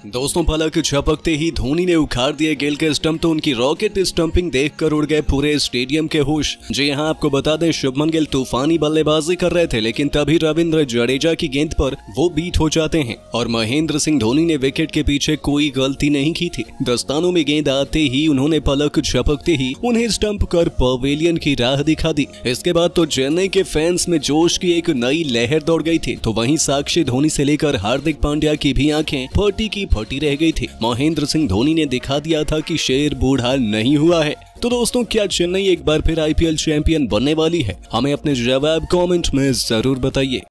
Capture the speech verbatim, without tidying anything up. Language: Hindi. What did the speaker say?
दोस्तों पलक झपकते ही धोनी ने उखाड़ दिए गेल के स्टंप तो उनकी रॉकेट स्टंपिंग देखकर उड़ गए पूरे स्टेडियम के होश। जी यहाँ आपको बता दें, शुभमन गिल तूफानी बल्लेबाजी कर रहे थे, लेकिन तभी रविंद्र जडेजा की गेंद पर वो बीट हो जाते हैं और महेंद्र सिंह धोनी ने विकेट के पीछे कोई गलती नहीं की थी। दस्तानों में गेंद आते ही उन्होंने पलक झपकते ही उन्हें स्टंप कर पवेलियन की राह दिखा दी। इसके बाद तो चेन्नई के फैंस में जोश की एक नई लहर दौड़ गई थी। तो वहीं साक्षी धोनी से लेकर हार्दिक पांड्या की भी आंखें फटी की फटी रह गई थी। महेंद्र सिंह धोनी ने दिखा दिया था कि शेर बूढ़ा नहीं हुआ है। तो दोस्तों, क्या चेन्नई एक बार फिर आईपीएल चैंपियन बनने वाली है? हमें अपने जवाब कमेंट में जरूर बताइए।